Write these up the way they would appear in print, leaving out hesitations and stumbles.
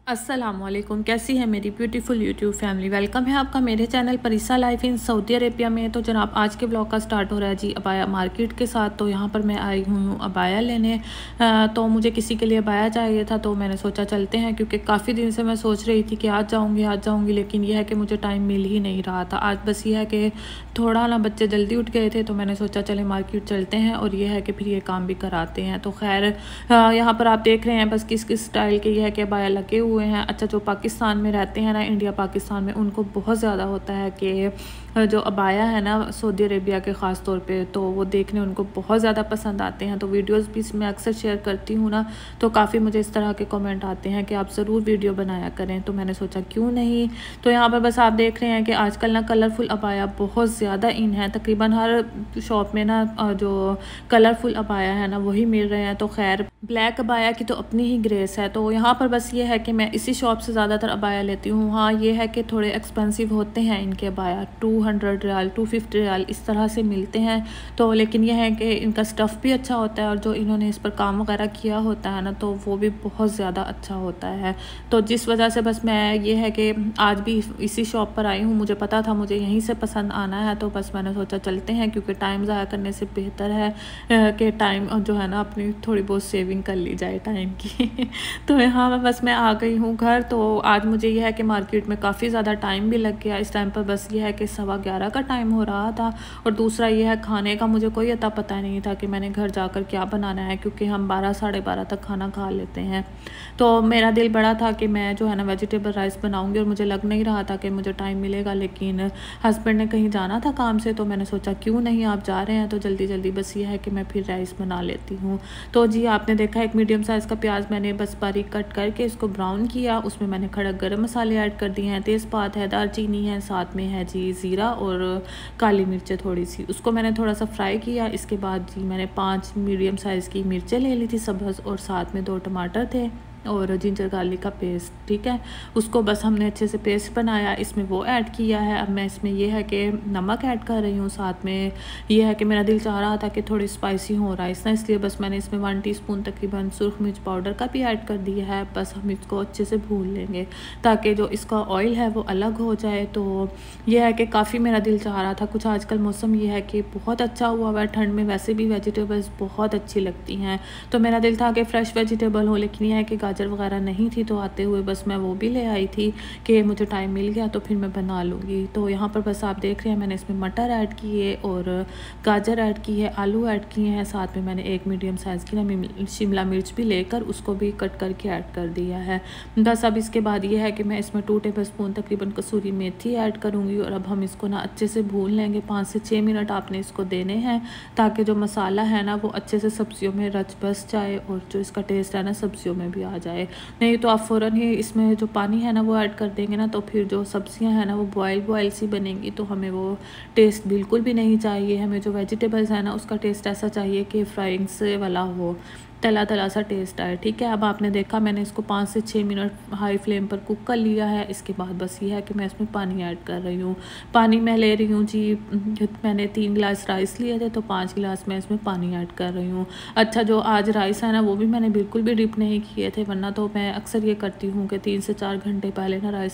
अस्सलामुअलैकुम, कैसी है मेरी ब्यूटीफुल यूट्यूब फैमिली। वेलकम है आपका मेरे channel Parisa life in Saudi Arabia में। तो जनाब आज के ब्लॉग का स्टार्ट हो रहा है जी अबाया मार्केट के साथ। तो यहाँ पर मैं आई हूँ अबाया लेने। तो मुझे किसी के लिए अबाया चाहिए था, तो मैंने सोचा चलते हैं, क्योंकि काफ़ी दिन से मैं सोच रही थी कि आज जाऊँगी, लेकिन यह है कि मुझे टाइम मिल ही नहीं रहा था। आज बस ये है कि थोड़ा ना बच्चे जल्दी उठ गए थे, तो मैंने सोचा चले मार्केट चलते हैं और ये है कि फिर ये काम भी कराते हैं। तो खैर यहाँ पर आप देख रहे हैं बस किस किस स्टाइल के ये है कि अबाया लगे हुए हैं। अच्छा, जो पाकिस्तान में रहते हैं ना, इंडिया पाकिस्तान में, उनको बहुत ज़्यादा होता है कि जो अबाया है ना सऊदी अरेबिया के ख़ास तौर पे, तो वो देखने उनको बहुत ज़्यादा पसंद आते हैं। तो वीडियोस भी मैं अक्सर शेयर करती हूँ ना, तो काफ़ी मुझे इस तरह के कमेंट आते हैं कि आप ज़रूर वीडियो बनाया करें। तो मैंने सोचा क्यों नहीं। तो यहाँ पर बस आप देख रहे हैं कि आजकल ना कलरफुल अबाया बहुत ज़्यादा इन है। तकरीबन हर शॉप में ना जो कलरफुल अबाया है ना वही मिल रहे हैं। तो खैर ब्लैक अबाया की तो अपनी ही ग्रेस है। तो यहाँ पर बस ये है कि मैं इसी शॉप से ज़्यादातर अबाया लेती हूँ। हाँ, ये है कि थोड़े एक्सपेंसिव होते हैं इनके अबाया, 200 रियाल 250 रियाल इस तरह से मिलते हैं। तो लेकिन यह है कि इनका स्टफ़ भी अच्छा होता है और जो इन्होंने इस पर काम वगैरह किया होता है ना, तो वो भी बहुत ज़्यादा अच्छा होता है। तो जिस वजह से बस मैं ये है कि आज भी इसी शॉप पर आई हूँ। मुझे पता था मुझे यहीं से पसंद आना है, तो बस मैंने सोचा चलते हैं, क्योंकि टाइम ज़ाया करने से बेहतर है कि टाइम जो है ना अपनी थोड़ी बहुत सेविंग कर ली जाए टाइम की। तो यहाँ बस मैं आ गई हूँ घर। तो आज मुझे यह है कि मार्केट में काफ़ी ज़्यादा टाइम भी लग गया। इस टाइम पर बस ये है कि 11:15 का टाइम हो रहा था। और दूसरा ये है खाने का मुझे कोई अता पता नहीं था कि मैंने घर जाकर क्या बनाना है, क्योंकि हम 12 साढ़े 12 तक खाना खा लेते हैं। तो मेरा दिल बड़ा था कि मैं जो है ना वेजिटेबल राइस बनाऊँगी, और मुझे लग नहीं रहा था कि मुझे टाइम मिलेगा, लेकिन हस्बैंड ने कहीं जाना था काम से, तो मैंने सोचा क्यों नहीं, आप जा रहे हैं तो जल्दी जल्दी बस ये है कि मैं फिर राइस बना लेती हूँ। तो जी आपने देखा एक मीडियम साइज़ का प्याज मैंने बस बारीक कट करके इसको ब्राउन किया। उसमें मैंने खड़क गरम मसाले ऐड कर दिए हैं, तेज़पात है, दालचीनी है, साथ में है जी ज़ीरा और काली मिर्चें थोड़ी सी, उसको मैंने थोड़ा सा फ्राई किया। इसके बाद जी मैंने 5 मीडियम साइज़ की मिर्चें ले ली थी सब्ज़, और साथ में 2 टमाटर थे और जिंजर गार्लिक का पेस्ट, ठीक है। उसको बस हमने अच्छे से पेस्ट बनाया, इसमें वो ऐड किया है। अब मैं इसमें ये है कि नमक ऐड कर रही हूँ। साथ में ये है कि मेरा दिल चाह रहा था कि थोड़ी स्पाइसी हो राइस ना, इसलिए बस मैंने इसमें 1 टीस्पून तकरीबन सुरख मिर्च पाउडर का भी ऐड कर दिया है। बस हम इसको अच्छे से भून लेंगे ताकि जो इसका ऑयल है वो अलग हो जाए। तो यह है कि काफ़ी मेरा दिल चाह रहा था कुछ, आजकल मौसम ये है कि बहुत अच्छा हुआ है, ठंड में वैसे भी वेजिटेबल्स बहुत अच्छी लगती हैं। तो मेरा दिल था कि फ़्रेश वेजिटेबल हो, लेकिन यह है कि गाजर वगैरह नहीं थी, तो आते हुए बस मैं वो भी ले आई थी कि मुझे टाइम मिल गया तो फिर मैं बना लूँगी। तो यहाँ पर बस आप देख रहे हैं मैंने इसमें मटर ऐड किए और गाजर ऐड की है, आलू ऐड किए हैं। साथ में मैंने एक मीडियम साइज़ की ना शिमला मिर्च भी लेकर उसको भी कट करके ऐड कर दिया है। बस अब इसके बाद ये है कि मैं इसमें 2 टेबल स्पून तकरीबन कसूरी मेथी ऐड करूँगी, और अब हम इसको ना अच्छे से भून लेंगे। 5 से 6 मिनट आपने इसको देने हैं, ताकि जो मसाला है ना वो अच्छे से सब्जियों में रच बस जाए और जो इसका टेस्ट है ना सब्जियों में भी आ जाए। नहीं तो आप फ़ौरन ही इसमें जो पानी है ना वो ऐड कर देंगे ना, तो फिर जो सब्जियां हैं ना वो बॉयल सी बनेंगी, तो हमें वो टेस्ट बिल्कुल भी नहीं चाहिए। हमें जो वेजिटेबल्स है ना उसका टेस्ट ऐसा चाहिए कि फ्राइंग से वाला हो, तला तला सा टेस्ट आए, ठीक है। अब आपने देखा मैंने इसको 5 से 6 मिनट हाई फ्लेम पर कुक कर लिया है। इसके बाद बस ये है कि मैं इसमें पानी ऐड कर रही हूँ। पानी मैं ले रही हूँ जी, मैंने 3 गिलास राइस लिए थे, तो 5 गिलास मैं इसमें पानी ऐड कर रही हूँ। अच्छा, जो आज राइस है ना वो भी मैंने बिल्कुल भी डिप नहीं किए थे, वरना तो मैं अक्सर ये करती हूँ कि 3 से 4 घंटे पहले ना राइस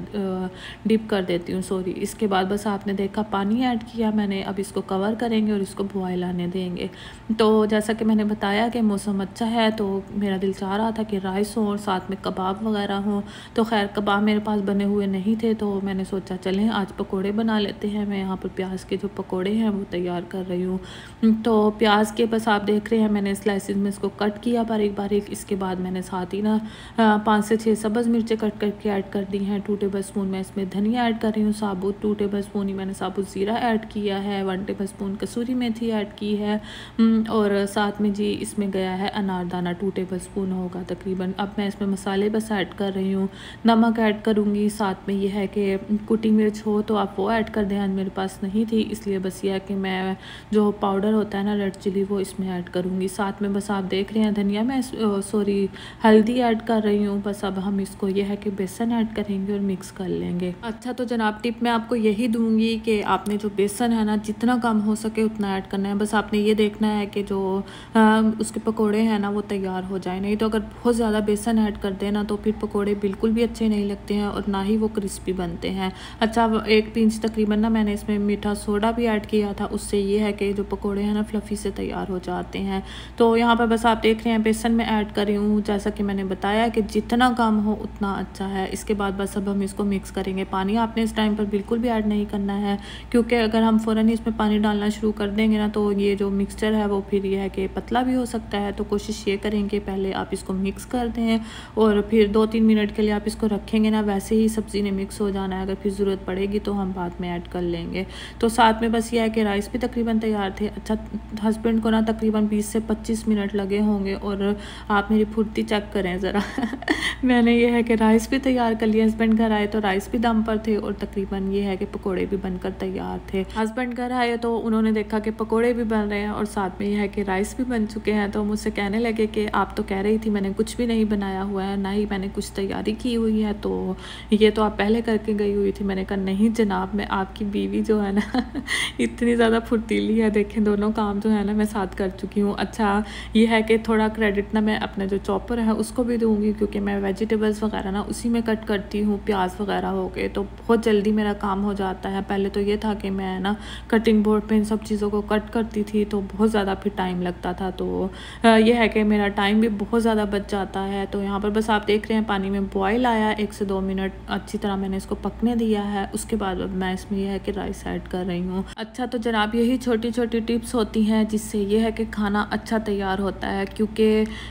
डिप कर देती हूँ, सॉरी। इसके बाद बस आपने देखा पानी ऐड किया मैंने। अब इसको कवर करेंगे और इसको बॉयल आने देंगे। तो जैसा कि मैंने बताया कि मौसम अच्छा है, तो मेरा दिल चाह रहा था कि राइस हो और साथ में कबाब वगैरह हो। तो खैर कबाब मेरे पास बने हुए नहीं थे, तो मैंने सोचा चलें आज पकोड़े बना लेते हैं। मैं यहाँ पर प्याज के जो पकोड़े हैं वो तैयार कर रही हूँ। तो प्याज के बस आप देख रहे हैं मैंने स्लाइसिस में इसको कट किया बारीक बारीक। इसके बाद मैंने साथ ही ना 5 से 6 सब्ज़ मिर्चें कट करके ऐड कर दी हैं। 2 टेबल स्पून मैं इसमें धनिया ऐड कर रही हूँ साबुत, 2 टेबल स्पून ही मैंने साबुत ज़ीरा ऐड किया है, 1 टेबल स्पून कसूरी मेथी ऐड की है, और साथ में जी इसमें गया है अनारदाना 2 टेबल स्पून होगा तकरीबन। अब मैं इसमें मसाले बस ऐड कर रही हूँ, नमक ऐड करूँगी। साथ में ये है कि कुटी मिर्च हो तो आप वो ऐड कर दें, आज मेरे पास नहीं थी, इसलिए बस ये है कि मैं जो पाउडर होता है ना रेड चिली वो इसमें ऐड करूँगी। साथ में बस आप देख रहे हैं धनिया में सॉरी हल्दी ऐड कर रही हूँ। बस अब हम इसको ये है कि बेसन ऐड करेंगे और मिक्स कर लेंगे। अच्छा, तो जनाब टिप मैं आपको यही दूँगी कि आपने जो बेसन है ना जितना कम हो सके उतना ऐड करना है। बस आपने ये देखना है कि जो उसके पकौड़े पकोड़े हैं ना वो तैयार हो जाए। नहीं तो अगर बहुत ज़्यादा बेसन ऐड कर दें ना तो फिर पकोड़े बिल्कुल भी अच्छे नहीं लगते हैं और ना ही वो क्रिस्पी बनते हैं। अच्छा, 1 पिंच तकरीबन ना मैंने इसमें मीठा सोडा भी ऐड किया था, उससे ये है कि जो पकोड़े हैं ना फ्लफ़ी से तैयार हो जाते हैं। तो यहाँ पर बस आप देख रहे हैं बेसन में ऐड कर रही हूँ, जैसा कि मैंने बताया कि जितना कम हो उतना अच्छा है। इसके बाद बस अब हम इसको मिक्स करेंगे। पानी आपने इस टाइम पर बिल्कुल भी ऐड नहीं करना है, क्योंकि अगर हम फ़ौरन ही इसमें पानी डालना शुरू कर देंगे ना तो ये जो मिक्सचर है वो फिर ये है कि पतला भी हो सकता है। तो कोशिश ये करेंगे पहले आप इसको मिक्स कर दें और फिर 2-3 मिनट के लिए आप इसको रखेंगे ना, वैसे ही सब्ज़ी ने मिक्स हो जाना है। अगर फिर ज़रूरत पड़ेगी तो हम बाद में ऐड कर लेंगे। तो साथ में बस ये है कि राइस भी तकरीबन तैयार थे। अच्छा, हस्बैंड को ना तकरीबन 20 से 25 मिनट लगे होंगे और आप मेरी फुर्ती चेक करें ज़रा मैंने ये है कि राइस भी तैयार कर लिया। हस्बैंड घर आए तो राइस भी दम पर थे और तकरीबन ये है कि पकोड़े भी बनकर तैयार थे। हस्बैंड घर आए तो उन्होंने देखा कि पकोड़े भी बन रहे हैं और साथ में ये है कि राइस भी बन चुके हैं। तो मुझसे कहने लगे कि आप तो कह रही थी मैंने कुछ भी नहीं बनाया हुआ है, ना ही मैंने कुछ तैयारी की हुई है, तो ये तो आप पहले करके गई हुई थी। मैंने कहा नहीं जनाब, मैं आपकी बीवी जो है ना इतनी ज़्यादा फुर्तीली है, देखें दोनों काम जो है ना मैं साथ कर चुकी हूँ। अच्छा, ये है कि थोड़ा क्रेडिट ना मैं अपना जो चॉपर है उसको भी दूँगी, क्योंकि मैं वेजिटेबल्स वगैरह ना उसी में कट करती हूँ। प्याज वगैरह हो गए तो बहुत जल्दी मेरा काम हो जाता है। पहले तो ये था कि मैं ना कटिंग बोर्ड पे इन सब चीज़ों को कट करती थी तो बहुत ज़्यादा फिर टाइम लगता था। तो ये है कि मेरा टाइम भी बहुत ज़्यादा बच जाता है। तो यहाँ पर बस आप देख रहे हैं पानी में बॉयल आया, 1 से 2 मिनट अच्छी तरह मैंने इसको पकने दिया है। उसके बाद अब मैं इसमें यह है कि राइस ऐड कर रही हूँ। अच्छा, तो जनाब यही छोटी छोटी टिप्स होती हैं जिससे ये है कि खाना अच्छा तैयार होता है, क्योंकि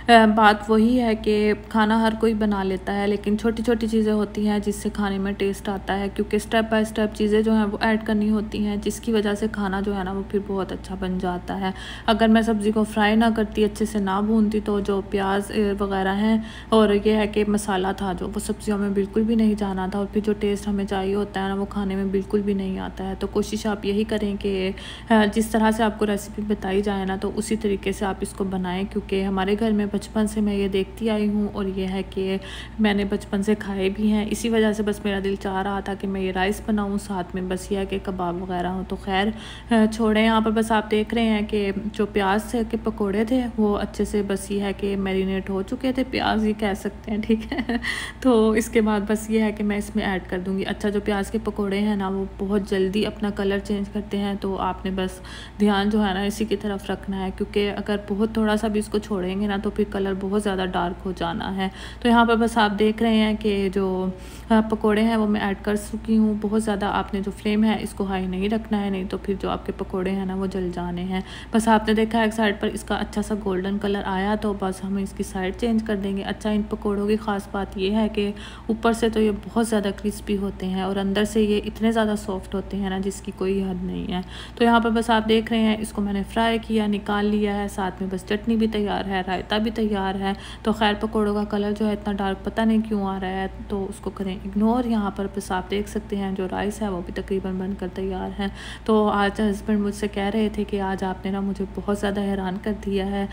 बात वही है कि खाना हर कोई बना लेता है, लेकिन छोटी छोटी चीज़ें होती हैं जिससे खाने में टेस्ट आता है, क्योंकि स्टेप बाय स्टेप चीज़ें जो हैं वो ऐड करनी होती हैं, जिसकी वजह से खाना जो है ना वो फिर बहुत अच्छा बन जाता है। अगर मैं सब्ज़ी को फ्राई ना करती, अच्छे से ना भूनती, तो जो प्याज वगैरह हैं और ये है कि मसाला था जो वो सब्जियों में बिल्कुल भी नहीं जाना था और फिर जो टेस्ट हमें चाहिए होता है ना वो खाने में बिल्कुल भी नहीं आता है। तो कोशिश आप यही करें कि जिस तरह से आपको रेसिपी बताई जाए ना तो उसी तरीके से आप इसको बनाएं, क्योंकि हमारे घर में बचपन से मैं ये देखती आई हूँ और ये है कि मैंने बचपन से खाए भी हैं। इसी वजह से बस मेरा दिल चाह रहा था कि मैं ये राइस बनाऊँ, साथ में बस ये है कि कबाब वगैरह हो। तो खैर छोड़ें, यहाँ पर बस आप देख रहे हैं कि जो प्याज से के पकोड़े थे वो अच्छे से बस ये है कि मैरिनेट हो चुके थे, प्याज ही कह सकते हैं, ठीक है तो इसके बाद बस ये है कि मैं इसमें ऐड कर दूँगी। अच्छा, जो प्याज के पकोड़े हैं ना वो बहुत जल्दी अपना कलर चेंज करते हैं, तो आपने बस ध्यान जो है ना इसी की तरफ रखना है, क्योंकि अगर बहुत थोड़ा सा भी इसको छोड़ेंगे ना तो फिर कलर बहुत ज़्यादा डार्क हो जाना है। तो यहाँ पर बस आप देख रहे हैं कि जो पकोड़े हैं वो मैं ऐड कर चुकी हूँ। बहुत ज़्यादा आपने जो फ्लेम है इसको हाई नहीं रखना है, नहीं तो फिर जो आपके पकोड़े हैं ना वो जल जाने हैं। बस आपने देखा एक साइड पर इसका अच्छा सा गोल्डन कलर आया तो बस हम इसकी साइड चेंज कर देंगे। अच्छा, इन पकोड़ों की ख़ास बात ये है कि ऊपर से तो ये बहुत ज़्यादा क्रिस्पी होते हैं और अंदर से ये इतने ज़्यादा सॉफ्ट होते हैं ना जिसकी कोई हद नहीं है। तो यहाँ पर बस आप देख रहे हैं इसको मैंने फ्राई किया, निकाल लिया है, साथ में बस चटनी भी तैयार है, रायता भी तैयार है। तो खैर पकोड़ों का कलर जो है इतना डार्क पता नहीं क्यों आ रहा है, तो उसको करें इग्नोर। यहाँ पर बस आप देख सकते हैं जो राइस है वो भी तकरीबन बनकर तैयार है। तो आज हस्बैंड मुझसे कह रहे थे कि आज आपने ना मुझे बहुत ज़्यादा हैरान कर दिया है,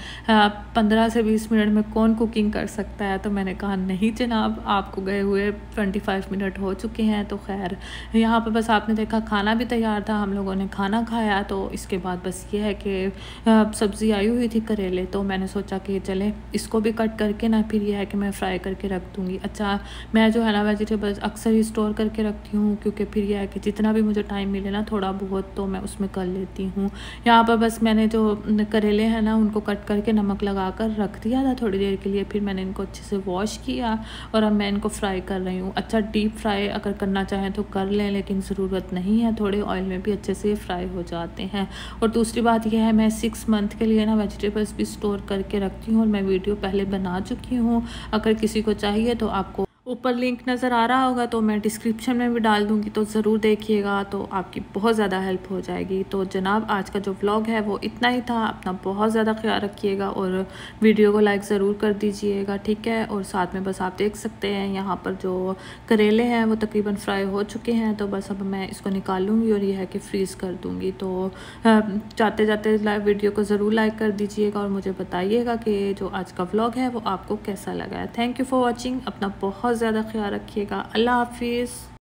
15 से 20 मिनट में कौन कुकिंग कर सकता है। तो मैंने कहा नहीं जनाब, आपको गए हुए 25 मिनट हो चुके हैं। तो खैर यहाँ पर बस आपने देखा खाना भी तैयार था, हम लोगों ने खाना खाया। तो इसके बाद बस ये है कि सब्ज़ी आई हुई थी करेले, तो मैंने सोचा कि चले इसको भी कट करके ना फिर ये है कि मैं फ्राई करके रख दूँगी। अच्छा, मैं जो है ना वेजिटेबल्स अक्सर ही स्टोर करके रखती हूँ, क्योंकि फिर यह है कि जितना भी मुझे टाइम मिले ना थोड़ा बहुत तो मैं उसमें कर लेती हूँ। यहाँ पर बस मैंने जो करेले हैं ना उनको कट करके नमक लगा कर रख दिया था थोड़ी देर के लिए, फिर मैंने इनको अच्छे से वॉश किया और अब मैं इनको फ्राई कर रही हूँ। अच्छा, डीप फ्राई अगर करना चाहें तो कर लें, लेकिन ज़रूरत नहीं है, थोड़े ऑयल में भी अच्छे से फ्राई हो जाते हैं। और दूसरी बात यह है मैं 6 मंथ के लिए ना वेजिटेबल्स भी स्टोर करके रखती हूँ और मैं वीडियो पहले बना चुकी हूँ। अगर किसी को चाहिए तो आपको ऊपर लिंक नज़र आ रहा होगा, तो मैं डिस्क्रिप्शन में भी डाल दूँगी, तो ज़रूर देखिएगा, तो आपकी बहुत ज़्यादा हेल्प हो जाएगी। तो जनाब आज का जो व्लॉग है वो इतना ही था। अपना बहुत ज़्यादा ख्याल रखिएगा और वीडियो को लाइक ज़रूर कर दीजिएगा, ठीक है। और साथ में बस आप देख सकते हैं यहाँ पर जो करेले हैं वो तकरीबन फ्राई हो चुके हैं, तो बस अब मैं इसको निकालूँगी और यह है कि फ्रीज़ कर दूँगी। तो जाते जाते वीडियो को ज़रूर लाइक कर दीजिएगा और मुझे बताइएगा कि जो आज का व्लॉग है वो आपको कैसा लगा है। Thank you for watching. अपना बहुत ज़्यादा ख्याल रखिएगा। अल्लाह हाफिज़।